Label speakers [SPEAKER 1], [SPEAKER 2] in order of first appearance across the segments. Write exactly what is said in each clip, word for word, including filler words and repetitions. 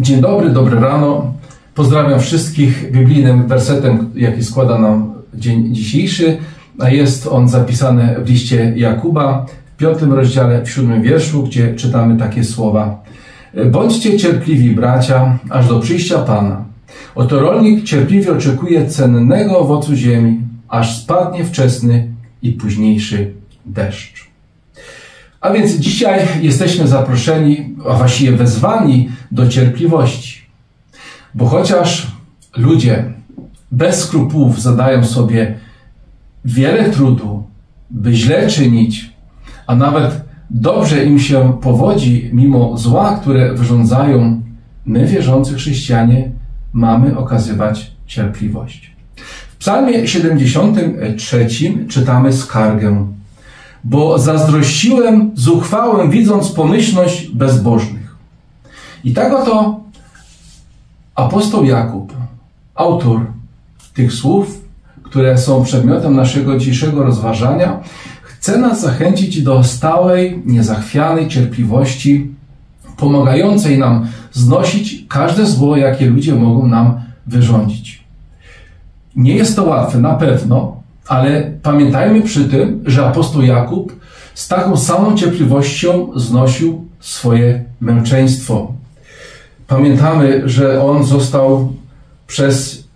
[SPEAKER 1] Dzień dobry, dobre rano. Pozdrawiam wszystkich biblijnym wersetem, jaki składa nam dzień dzisiejszy, a jest on zapisany w liście Jakuba w piątym rozdziale, w siódmym wierszu, gdzie czytamy takie słowa. Bądźcie cierpliwi, bracia, aż do przyjścia Pana. Oto rolnik cierpliwie oczekuje cennego owocu ziemi, aż spadnie wczesny i późniejszy deszcz. A więc dzisiaj jesteśmy zaproszeni, a właściwie wezwani do cierpliwości. Bo chociaż ludzie bez skrupułów zadają sobie wiele trudu, by źle czynić, a nawet dobrze im się powodzi mimo zła, które wyrządzają, my, wierzący chrześcijanie, mamy okazywać cierpliwość. W psalmie siedemdziesiątym trzecim czytamy skargę. Bo zazdrościłem, zuchwałem, widząc pomyślność bezbożnych. I tak oto apostoł Jakub, autor tych słów, które są przedmiotem naszego dzisiejszego rozważania, chce nas zachęcić do stałej, niezachwianej cierpliwości, pomagającej nam znosić każde zło, jakie ludzie mogą nam wyrządzić. Nie jest to łatwe, na pewno, ale pamiętajmy przy tym, że apostoł Jakub z taką samą cierpliwością znosił swoje męczeństwo. Pamiętamy, że on został przez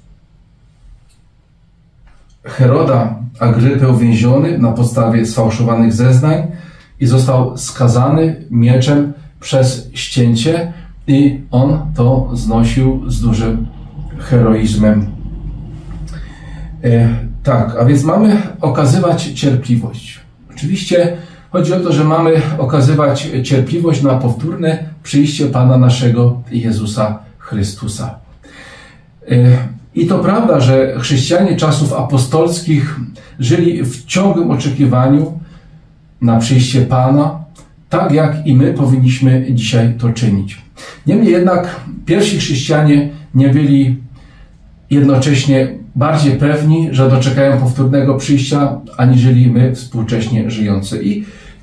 [SPEAKER 1] Heroda Agrypę uwięziony na podstawie sfałszowanych zeznań i został skazany mieczem przez ścięcie i on to znosił z dużym heroizmem. E, tak, a więc mamy okazywać cierpliwość. Oczywiście chodzi o to, że mamy okazywać cierpliwość na powtórne przyjście Pana naszego Jezusa Chrystusa. E, I to prawda, że chrześcijanie czasów apostolskich żyli w ciągłym oczekiwaniu na przyjście Pana, tak jak i my powinniśmy dzisiaj to czynić. Niemniej jednak pierwsi chrześcijanie nie byli jednocześnie bardziej pewni, że doczekają powtórnego przyjścia, aniżeli my współcześnie żyjący. I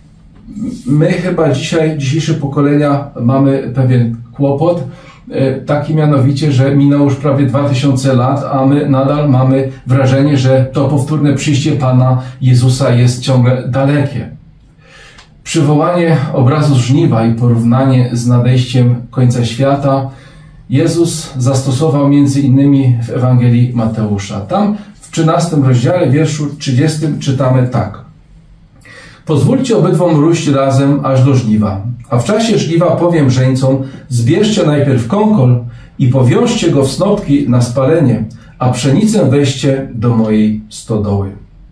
[SPEAKER 1] my chyba dzisiaj, dzisiejsze pokolenia mamy pewien kłopot, taki mianowicie, że minęło już prawie dwa tysiące lat, a my nadal mamy wrażenie, że to powtórne przyjście Pana Jezusa jest ciągle dalekie. Przywołanie obrazu żniwa i porównanie z nadejściem końca świata Jezus zastosował między innymi w Ewangelii Mateusza. Tam w trzynastym rozdziale, wierszu trzydziestym czytamy tak. Pozwólcie obydwom róść razem aż do żniwa, a w czasie żniwa powiem żeńcom, zbierzcie najpierw kąkol i powiążcie go w snopki na spalenie, a pszenicę weźcie do mojej stodoły.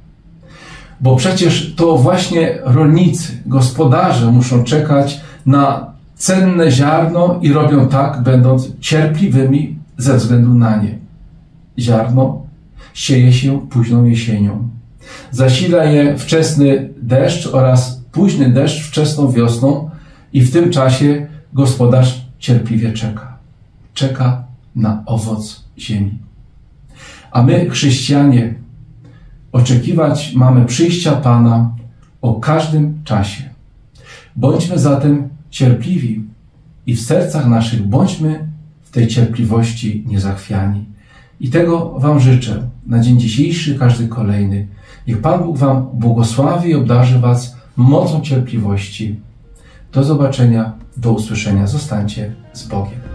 [SPEAKER 1] Bo przecież to właśnie rolnicy, gospodarze muszą czekać na cenne ziarno i robią tak, będąc cierpliwymi ze względu na nie. Ziarno sieje się późną jesienią. Zasila je wczesny deszcz oraz późny deszcz wczesną wiosną i w tym czasie gospodarz cierpliwie czeka. Czeka na owoc ziemi. A my, chrześcijanie, oczekiwać mamy przyjścia Pana o każdym czasie. Bądźmy zatem cierpliwi i w sercach naszych bądźmy w tej cierpliwości niezachwiani. I tego Wam życzę na dzień dzisiejszy, każdy kolejny. Niech Pan Bóg Wam błogosławi i obdarzy Was mocą cierpliwości. Do zobaczenia, do usłyszenia. Zostańcie z Bogiem.